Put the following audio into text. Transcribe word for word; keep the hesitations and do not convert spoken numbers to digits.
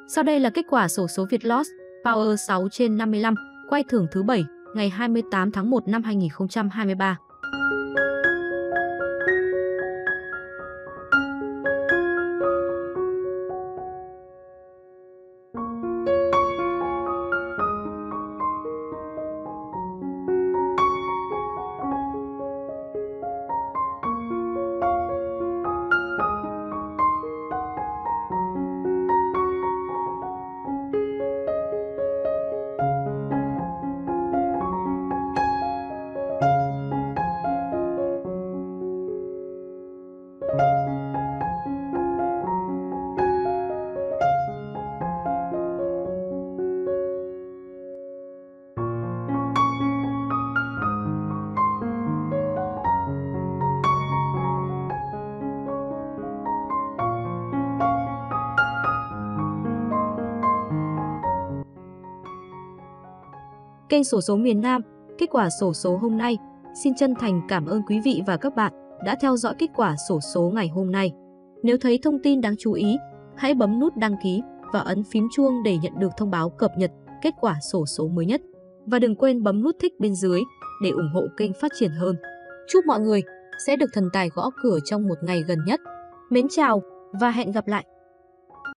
Sau đây là kết quả xổ số Vietlott Power sáu trên năm mươi lăm, quay thưởng thứ bảy, ngày hai mươi tám tháng một năm hai nghìn không trăm hai mươi ba. Kênh xổ số miền Nam, kết quả xổ số hôm nay. Xin chân thành cảm ơn quý vị và các bạn đã theo dõi kết quả xổ số ngày hôm nay. Nếu thấy thông tin đáng chú ý, hãy bấm nút đăng ký và ấn phím chuông để nhận được thông báo cập nhật kết quả xổ số mới nhất. Và đừng quên bấm nút thích bên dưới để ủng hộ kênh phát triển hơn. Chúc mọi người sẽ được thần tài gõ cửa trong một ngày gần nhất. Mến chào và hẹn gặp lại!